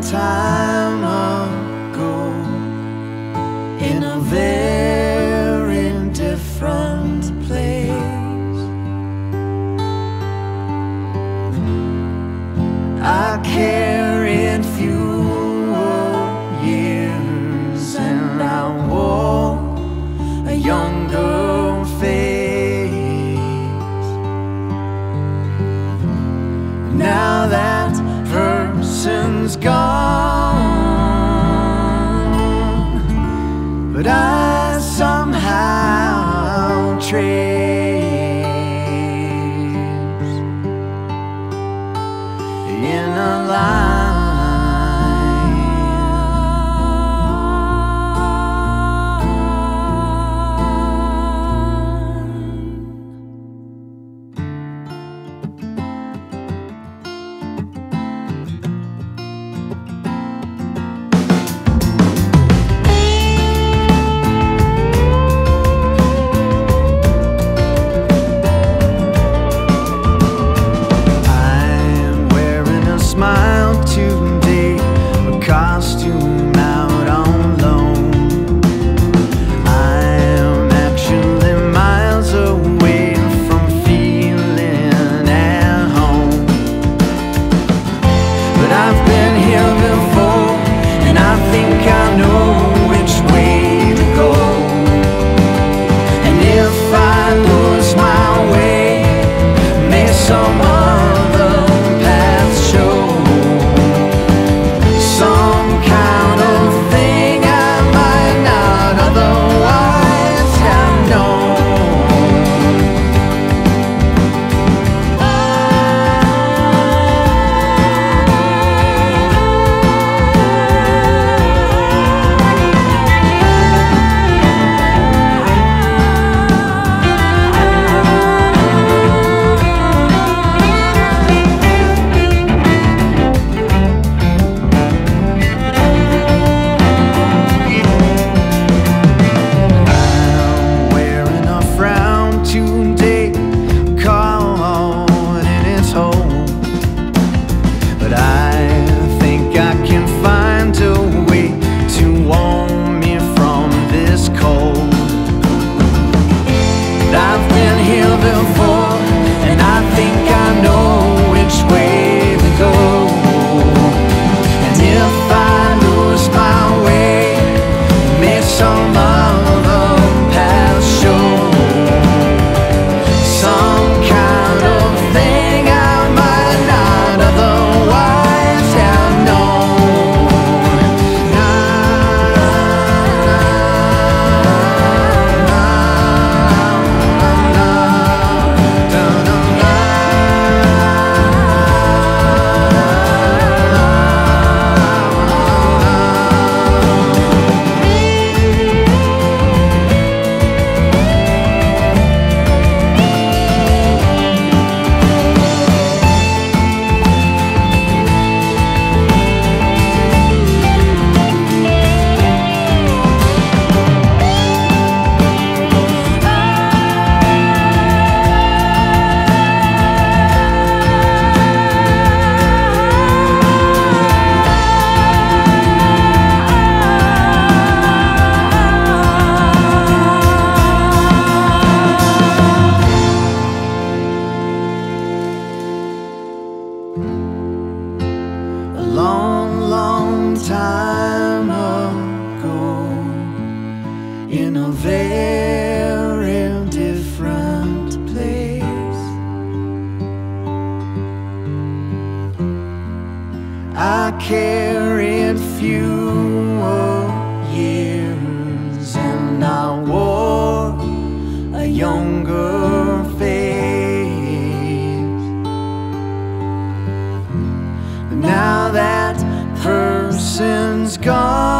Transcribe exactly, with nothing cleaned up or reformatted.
time ago, in a very different place. I carried fewer years and I wore a younger face. Now that person's gone, but I somehow trace in a line. Today, a costume out on loan. I am actually miles away from feeling at home. But I've been here before, and I think I know which way to go. And if I lose my way, may some other path show some kind of thing I might not otherwise have known. Today, caught in its hole, but I think I can find a way to warm me from this cold. But I've been here before, and I think I know which way to go. And if I lose my way, may some other path show some kind of thing I might not otherwise have known. Na, na, na, na, na, na, na. A long, long time ago, in a very different place, I carried fewer years and I wore a younger face. Now that person's gone,